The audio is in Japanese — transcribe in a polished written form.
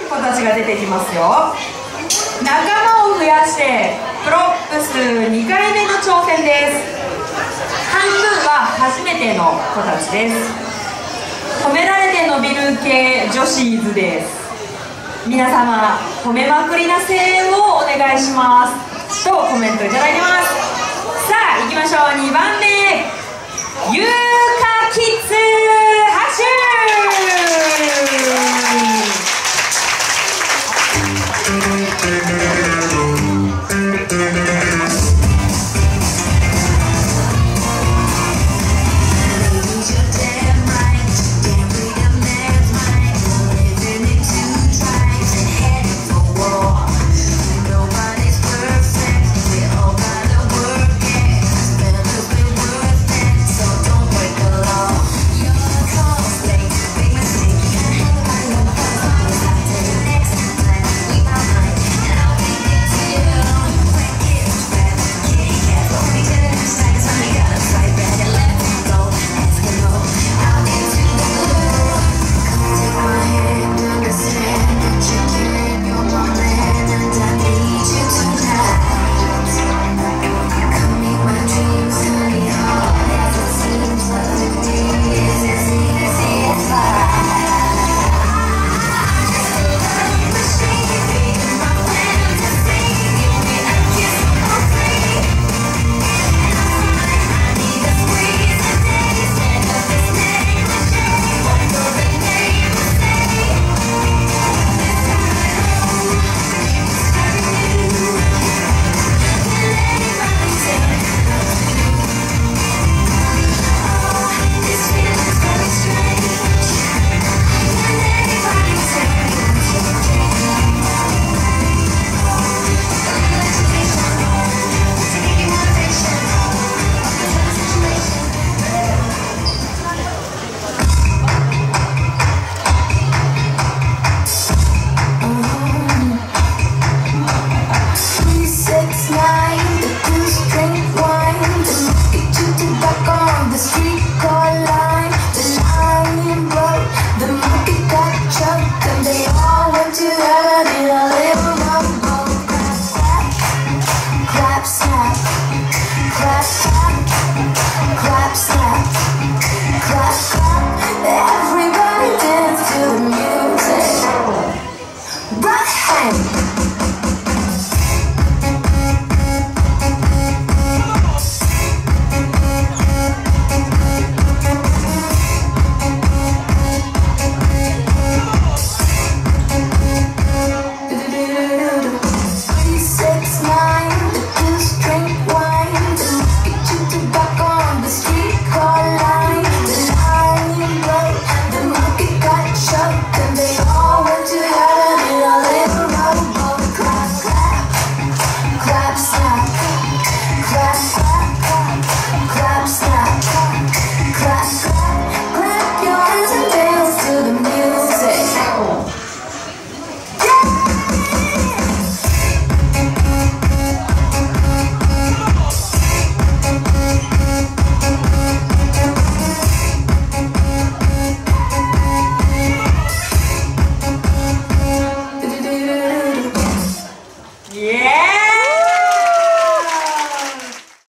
子たちが出てきますよ。仲間を増やしてプロップス2回目の挑戦です。半分は初めての子たちです。褒められて伸びる系女子ーズです。皆様褒めまくりな声援をお願いしますとコメントいただいてます。さあ行きましょう。2番目ゆう